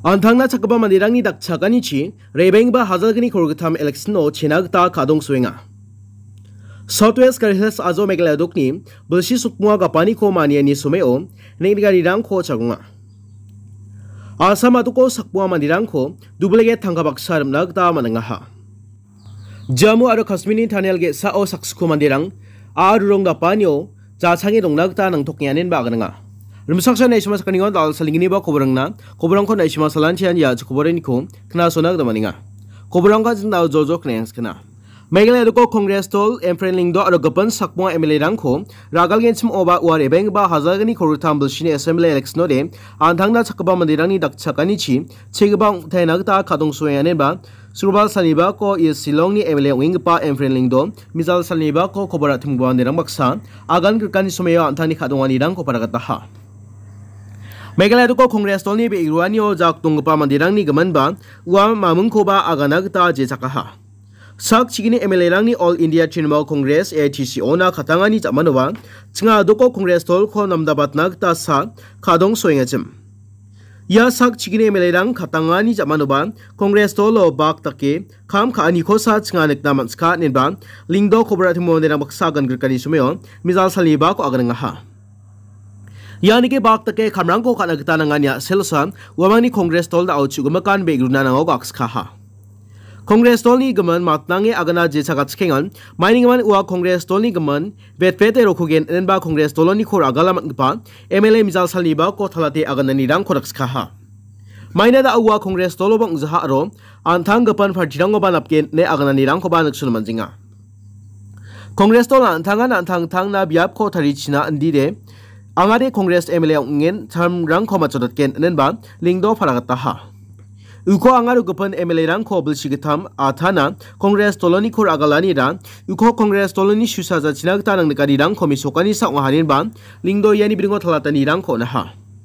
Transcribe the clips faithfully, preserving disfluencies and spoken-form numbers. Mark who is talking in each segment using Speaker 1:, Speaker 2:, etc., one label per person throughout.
Speaker 1: Antangna chakaba mandirangni dakchakani chi rebengba hazalgani korgatam election no chinagta kadong suenga. Southwest Karhils azo megla dukni bulshi sukmua gapani ko mania ni sumeo negari rang ko chagunga. Asam atuko sakmua mandirang ko dublege tangkabak saram nagta manangaha. Jammu aro Kashmir Thanel ge sao saksuku mandirang arurong dapanyo jachangi dong nagta nang toknyanin ba gananga. Rumsaksa na isma sakaningon dal salingini ba kobrang na kobrang ko na isma salanchian ya kobrang ko kna sonag da maninga. Kobrang ka jindaw jojo knengs kana. Meghalaya ko Congress tol emfrenling do aro gapan sakmo M L A rang ko ragal gen sim oba war ebeng ba hazagani korutam bulshini assembly election de antangna chakaba mandirangni dakchakani chi chegba thainagta khadong suyanen ba Surbal Saliba ko is Silongni M L A wing pa emfrenling do Mizal Saliba ko kobara thingba nirang baksa agan kirkani sumeyo antani khadongani rang ko paragata ha. Meghalaya ko Congress tolni be irwani o jak tungpa mandirangni gaman ba wa mamung ko ba aganagta je chakaha. Sak chigini M L A rangni All India Trinamool Congress A T C ona khatangani jamanowa chinga doko Congress tol ko namdabat nagta sa khadong soengachim. Ya sak chigini M L A rang khatangani jamanowa Congress tolo bak take kham kha ani ko sa chinga nekna manska nenba lingdo khobra thimo nerang baksa gan girkani sumeyo Mizal Saliba ko agananga ha. Yani ke bak take khamrang ko khana gita nanganya selsa wamani Congress tol da auchu gumakan be gruna nango gaks kha ha. Congress tolni gaman matnange agana je chagat skengan mining man wa Congress tolni gaman bet pete rokugen enba Congress toloni khor agala matpa M L A Mizal Saliba ko thalate agana ni rang khoraks kha ha. Maina da wa Congress tolo bang zaha ro anthang gapan phartirang ba napken ne agana ni rang ko ba naksul manjinga. Congress tol anthanga anthang thang na biap ko thari china andi de angade Congress M L A ngen tham rang ko machodat ken enba lingdo faragata ha. Uko angaru gupan M L A rang ko bulshigatam athana Congress toloni khor agalani ra uko Congress toloni shusaja chinagta nang nikari rang ko misokani sa ngahanin ba lingdo yani bringo thalatani rang ko na ha.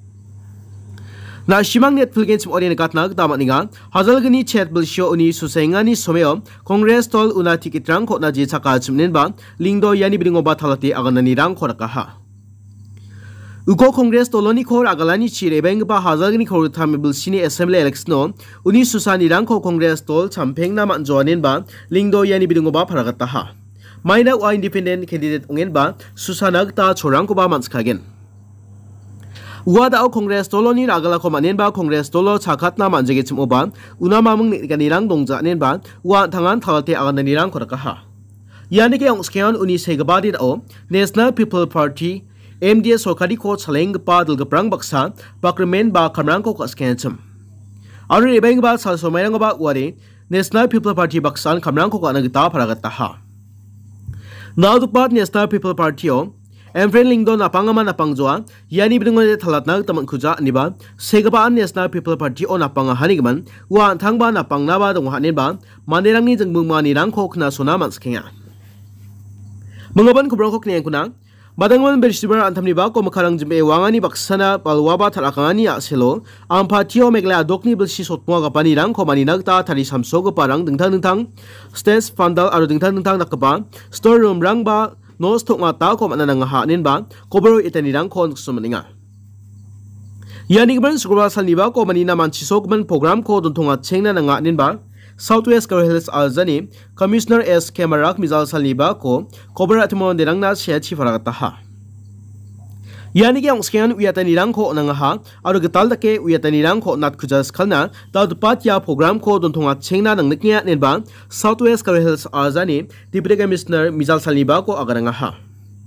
Speaker 1: Na shimang net filgens orien katna damaninga hazalgani chet bulsho uni susengani someo Congress tol una ticket rang ko na je chaka chimnen ba lingdo yani bringo ba thalati aganani rang ko raka ha. Uko Congress toloni khor agalani chire beng ba hazagni khor thamibul sini assembly election no uni susani rangko Congress tol champeng na man joanin ba lingdo yani bidungo ba paragata ha. Maina wa independent candidate ungen ba susanag ta chorang ko ba manskagen. Uwa da Congress toloni ragala ko manen ba Congress tolo chakat na manjege chimo ba una mamung ni ganirang dongja nen ba wa thangan thalte aganani rang ko raka ha. Yani ke ong skeon uni segabadi o National People Party M D S Sokadi ko chaleng pa dul gaprang baksa bakremen ba kamrang ko kaskencham. Aru ebeng ba sal somayang ba wari National People Party baksan kamrang ko kanagita paragata ha. Now the part National People Party o emfren lingdo na pangama na pangjoa yani bringo de thalat nag taman khuja niba segaba National People Party o na panga hanigman wa thangba na pangna ba dong hanin ba manderang ni jengbung mani rang ko khna sona manskenga. Mengaban kubrang ko knen kuna Badangwan bersibar antamni ba ko makarang jimbe wangani baksana Balwa ba thalakangani aselo ampatio Meghalaya dukni bulshi sotmo ga panirang ko maninagta thari samso go parang dingthang dingthang stage pandal aro dingthang dingthang nakaba store room rang ba no stok ma ta ko mananang hanin ba kobro itanirang ko sumaninga. Yani gban sukra salniba ko manina manchisok man program ko dontonga chengna nanga nin ba Southwest Karhils Alzani Commissioner S Kemarak Mizal Saliba ko kobra atmo derang na share chi faragata ha. Yani ke ongskian uyatani rang ko nang ha aro getal dake uyatani rang ko nat khujas khalna tadpat ya program ko donthonga chengna nang niknya nen ba Southwest Karhils Alzani Deputy Commissioner Mizal Saliba ko agaranga ha.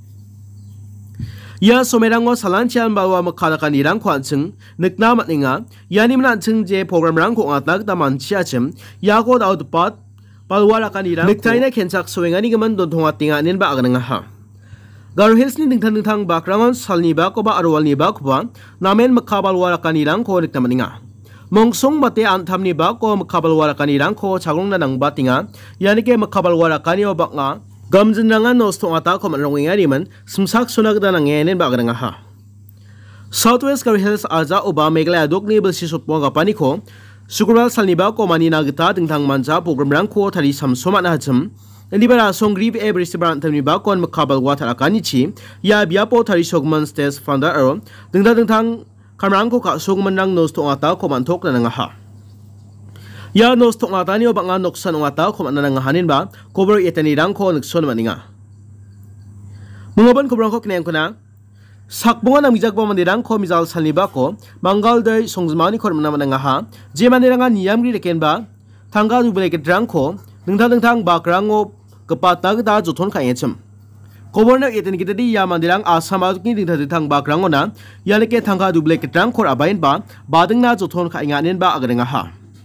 Speaker 1: Ya somerango salanchian Balwa makhalakani rang ko anching nikna matninga yani man anching je program rang ko atnak da manchiachim ya ko daud pat Balwa rakani rang niktaina khenchak soengani gaman don thonga tinga nen ba agananga ha. Garo Hills ni dingthang dingthang bakrangon salni ba ko ba arwal ni ba ko ba Namen makha Balwa rakani rang ko nikna maninga. Mongsong mate anthamni ba ko makha Balwa rakani rang ko chagong na nang batinga yani ke makha Balwa rakani o baknga Gamjin rangan no stong ata ko man ronging ani man sumsak sunag da nang ngenen ba agaranga ha. Southwest Karhils aja oba Meghalaya dukni bulshi sotmo ga pani ko sukral salniba ko mani nagita dingthang manja program rang ko thari samsoma na hacham Ndibara songrib e brisibran tamni ba kon makabal wa thara kani chi ya biapo thari sogman stage founder aro dingthang dingthang kamrang ko ka sung manang nos to ngata ko man thok na nga ha ya nos to ngata ni obang noksan ngata ko man nga hanin ba cover itani rang ko nagson maninga mungaban ko brang ko knen ko na sakbunga nang mijak ba mandirang ko mijal salniba ko mangal dai songjmani khor mana nga ha je mandiranga niyamri reken ba thanga du bele ke drang ko ningthang ningthang bakrango kapata da jothon ka yechim Koborna eten kita di ya mandirang asam adukni dingtha dingthang bakrango na yaleke thanga du bele ke drang khor abain ba bading na jothon ka inganen ba agrenga ha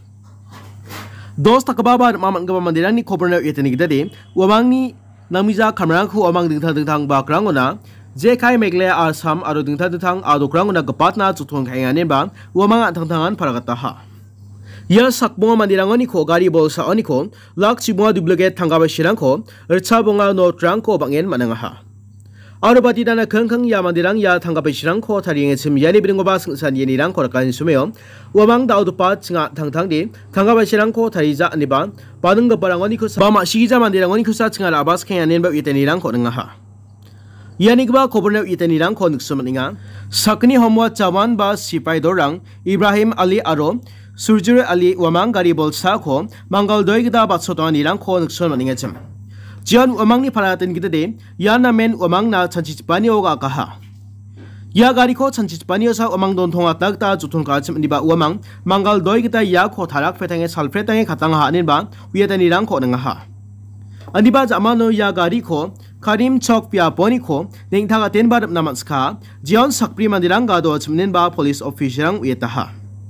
Speaker 1: dos takaba ba maman ga mandirang ni koborna eten kita di wamangni namija kamrang khu amang dingtha dingthang bakrango na je kai megle asam aro dingtha dingthang adukrango na gapatna jothon ka inganen ba wamang thangthangan paragata ha ya sakbunga mandirangoni ko gari bolsa oni ko lak chibunga dublege thangaba shirang ko rcha bunga no trang ko bangen mananga ha arobati dana khangkhang ya mandirang ya thangaba shirang ko tharinge chim yani biringo ba singsan yeni rang ko kan sumeyo wamang daudu pa chinga thangthang di thangaba shirang ko tharija aniba padungga parangoni ko bama shigija mandirangoni ko sa chinga labas khayanen ba iteni rang ko nga ha yani gba koborne iteni rang ko nuksumaninga sakni homwa chawan ba sipai dorang Ibrahim Ali aro Surjure Ali wamang gari bolsa ko mangal doi gida batsoto nirang ko nukson maningachim jian wamang ni paratin gida de ya namen wamang na chanchipani oga kaha ya gari ko chanchipani sa wamang don thonga takta jutun ka chim ni ba wamang mangal doi gida ya ko tharak fetange salfretange khatang ha nin ba uyeta nirang ko nga ha ani ba jamano ya gari ko Karim chok pia poni ko ning thaga ten bar namatska jian sakpri mandirang ga do chimnen ba police officer ang uyeta ha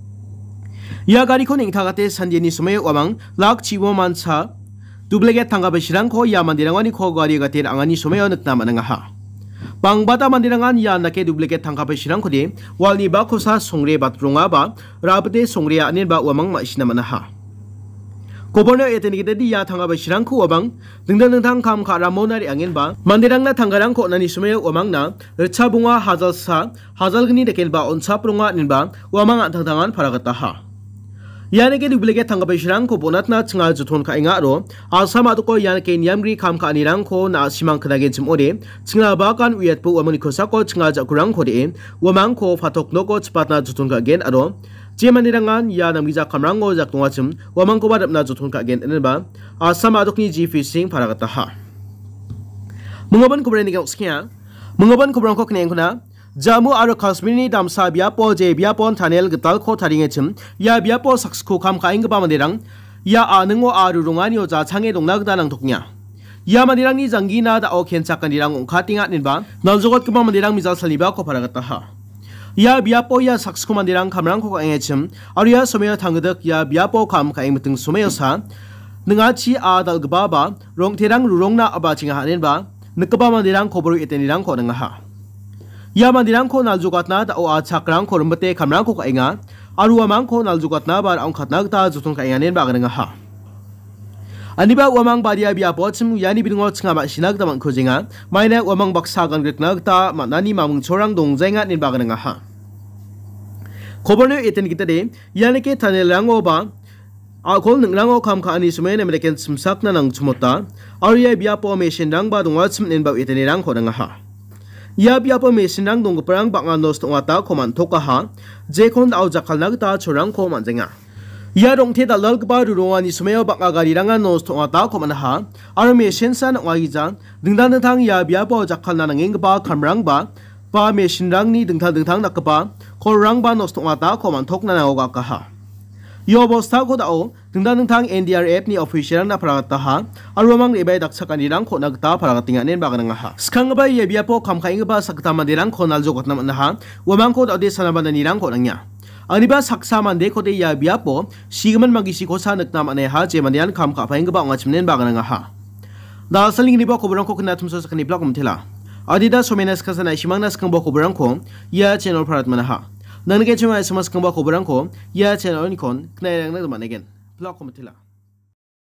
Speaker 1: ya gari ko ning thagate sanjeni sume wamang lak chiwo mancha dublege thanga besirang ko ya mandirangani ko gari gate angani sume onakna mananga ha pangbata mandirangan ya nake dublege thanga besirang ko de walni ba ko sa songre batrunga ba rabte songre anin ba wamang ma isina mana ha koborno eteni gede di ya thanga besirang ko wamang dingdang dingthang kam kha ramonari angin ba mandirang na thangarang ko nani sume wamang na rcha bunga hajal sa hajal gni deken ba onsa prunga nin ba wamang thangthangan paragata ha yaneke dublege thanga besirang ko bonatna chinga juthon ka inga ro asama ko yaneke nyamri kham ka anirang ko na simang khadage chimode chinga ba kan uyat pu amani khosa ko chinga jakurang ko de wamang ko phatok no ko chpatna juthon ka gen aro jemanirangan ya namija kamrang go jaktonga chim wamang ko badapna juthon ka gen enba asama adukni ji fishing paragata ha mungaban ko breni ga skya mungaban ko brang ko kneng kuna Jammu aro Kashmir ni damsa biapo je biapon thanel gital ko tharinge chim ya biapo saksko kham ka ingba mandirang ya anungo aru rungani o ja change dongna gda nang thoknya ya mandirang ni jangina da o khencha kandirang ongkhatinga ninba naljogot kuma mandirang mijal saliba ko paragata ha ya biapo ya saksko mandirang khamrang ko enge chim aru ya somya thangdak ya biapo kham ka ing mutung somya sa ningachi a dal gba ba rongtherang rurongna aba chinga hanen ba nikba mandirang khoboru etenirang ko nga ha ya mandirang ko naljugatna da o a chakrang ko rumbate khamrang ko kainga aru amang ko naljugatna bar ang khatna ta jutun kainga nen ba nga ha aniba wamang badia bia pochim yani bingo chinga ba sinak da man khojinga maina wamang baksa gan gretna ta manani mamung chorang dongjainga nen ba nga ha koborno eten kitade yanike thanelango ba a kol ningrango kham kha ani sumen american simsakna nang chumota aru ya bia po machine rang ba dongwa chim nen ba etene rang ko nga ha ya biapa mesinang dong perang banga nos tong ata koman thoka ha je khon au jakal nag ta chorang ko manjenga ya rong the dalal ba rurongani sumeo banga gari ranga nos tong ata koman ha ar mesin san wagi ja dingdan thang ya biapa jakal na nangeng ba khamrang ba pa mesin rang ni dingthang dingthang nakpa khorang ba nos tong ata koman thokna na oga ka ha yo bosta ko dao dingdan dingthang N D R F ni official na paragata ha arwamang lebay daksakani rang ko nagta paragatinga nen baga nga ha skang ba ye biapo kam kaing ba sakta mandirang ko naljogot naman na ha wamang ko ade sanaba ni rang ko nangya ani ba saksa mande ko de ya biapo sigaman magisi ko sa nagna man ha je mandian kam ka paing ba ngachim nen baga nga ha da saling ni ba ko burang ko kinatum so sakani blog mtela adida somenas kasana shimang nas kang ba ko burang ko ya channel parat man ha nang ge chuma smas kang ba ko burang ko ya channel ni kon knai rang na man again blog ko mtela